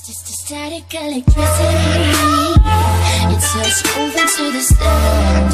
just a static electricity. It turns over to the stars.